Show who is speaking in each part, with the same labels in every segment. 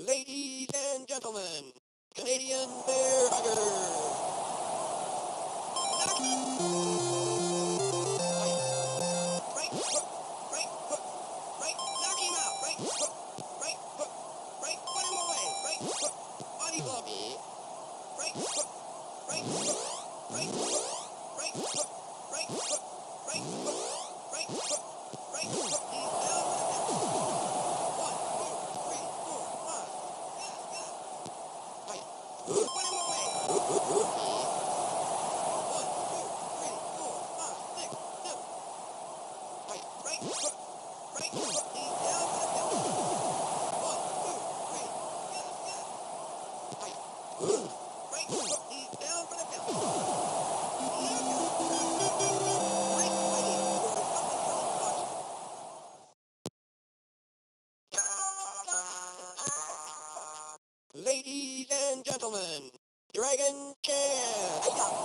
Speaker 1: Ladies and gentlemen, Canadian Bear Huggers. Right hook, right hook, right, knock him out, right hook, right, put him away, right hook, body blow me, right hook, right hook, right hook, right hook, right hook, right hook, right hook, right hook, he's down for the count. 1, 2, 3, 4, 5, right, put him away, 1, 2, 3, 4, 5, 6, 7, right hook, right hook, he's down for the count. 1, 2, 3, right hook, he's down for the count. Great fighting for a up-and-coming boxer. Ladies and gentlemen, Dragon Chan.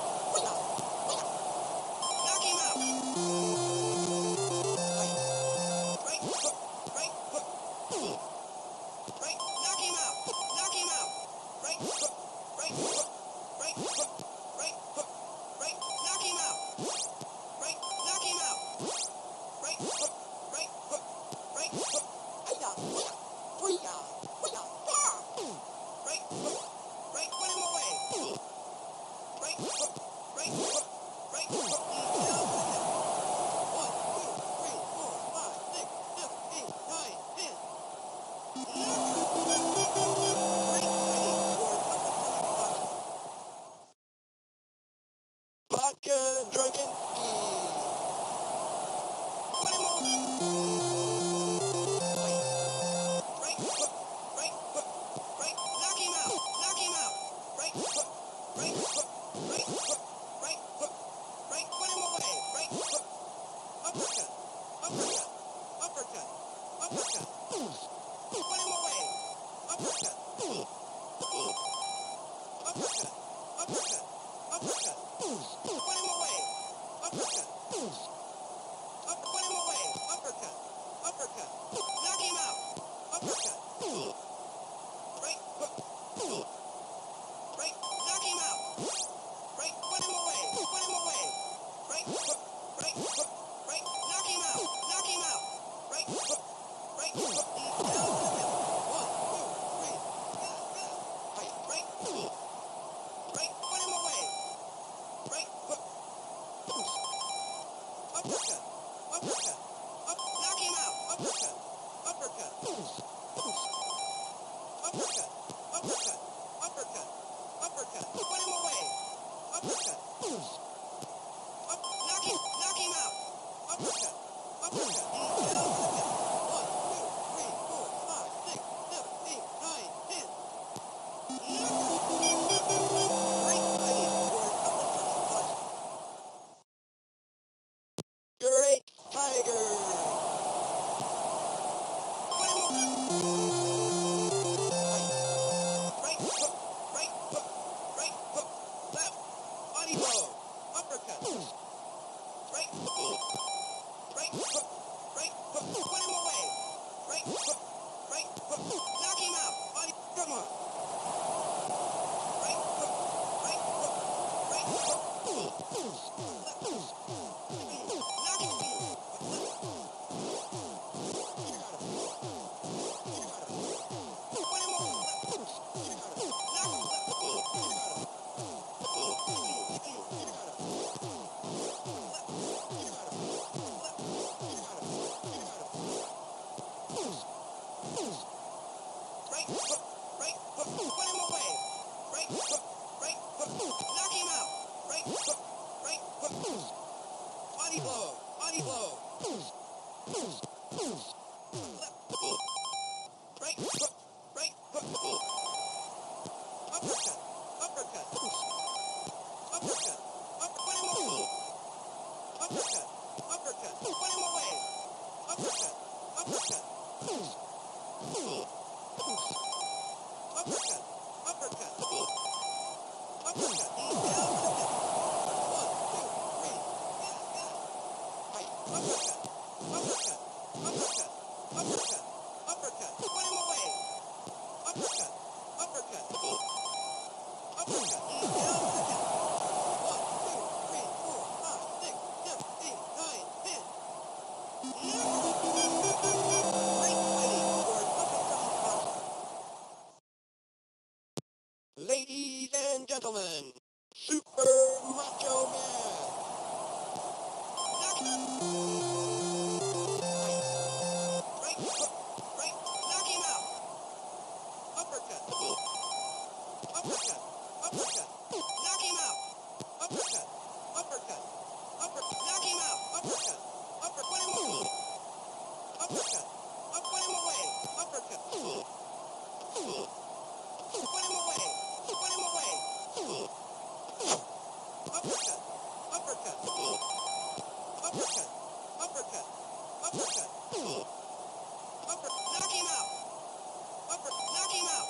Speaker 1: Knock him out. Right hook, right hook. Right, knock him out. Knock him out. Right hook, right hook, right hook, right hook, right, knock him out. Right, knock him out. Right hook, right hook, right hook. Right hook, right, put him away. Right hook, right hook, right hook. He's down for the count. 1, 2, 3, 4, 5, 6, 7, 8, 9, 10. Great fighting for an up-and-coming boxer. Vodka Drunken Put him away. Right hook, right hook, right, knock him out, knock him out. Right hook, right hook, right hook, right hook, right, put him away. Right hook, uppercut, uppercut, uppercut, uppercut. Put him away. Uppercut, uppercut, uppercut, uppercut. Put him away. Uppercut. Put him away. Uppercut, uppercut. Knock him out. Uppercut. Right hook. Right, knock him out. Right, put him away. Put him away. Right hook. Right hook. Right, knock him out. Knock him out. Right hook. Right hook. He's down for the count. 1, 2, 3. Right hook. Right, put him away. Right hook. Uppercut. Uppercut. Knock him out. Uppercut. Uppercut. Uppercut. Uppercut. Uppercut. Uppercut. Put him away. Uppercut. Knock him out. Uppercut. Uppercut. He's down for the count. 1, 2, 3, 4, 5, 6, 7, 8, 9, 10. Great fighting for an up-and-coming boxer. Great Tiger. Put him away. Right hook, right hook, right hook, left, body blow, uppercut. Right hook, right hook, right hook, put him away. Right hook, knock him out, body, come on. Right hook, right hook, right hook, left, knock him out. Put him away, right hook, put him away. Right hook, knock him out. Right hook, Uppercut. Uppercut. Uppercut. Down second. 1, 2, 3, 4, 5, 6, 7, 8, 9, 10. Great fighting for an up-and-coming boxer. Ladies and gentlemen, Super Macho Man. Right hook. Right. Knock him out. Uppercut. Uppercut. Uppercut. Knock him out. Uppercut. Uppercut. Uppercut. Knock him out. Uppercut. Uppercut. Put him away. Uppercut. Up. Put him away. Uppercut. Put him away. Put him away. Uppercut. Uppercut. Uppercut. Uppercut. Uppercut. Uppercut. Knock him out. Uppercut. Knock him out.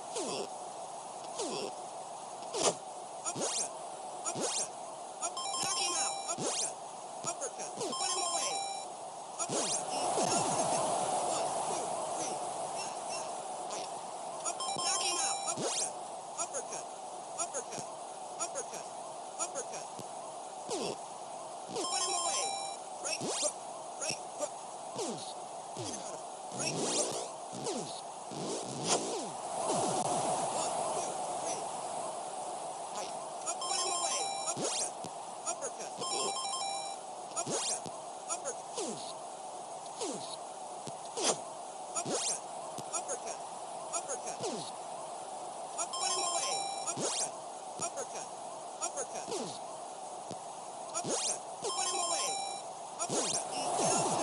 Speaker 1: Uppercut. Uppercut. Up. Knock him out. Uppercut. Uppercut. Put him away. Uppercut. Down second. 1, 2, 3. Fight. Up. Knock him out. Uppercut. Uppercut. Uppercut. Uppercut. Uppercut. Put him away. Right hook. Right hook. Right hook. 1, 2, 3. Fight. Up. Put him away. Uppercut. Uppercut. Uppercut. Uppercut. Uppercut. Uppercut. Uppercut. Up. Put him away. Uppercut. Uppercut. Uppercut. Uppercut. Put him away. Uppercut. Down.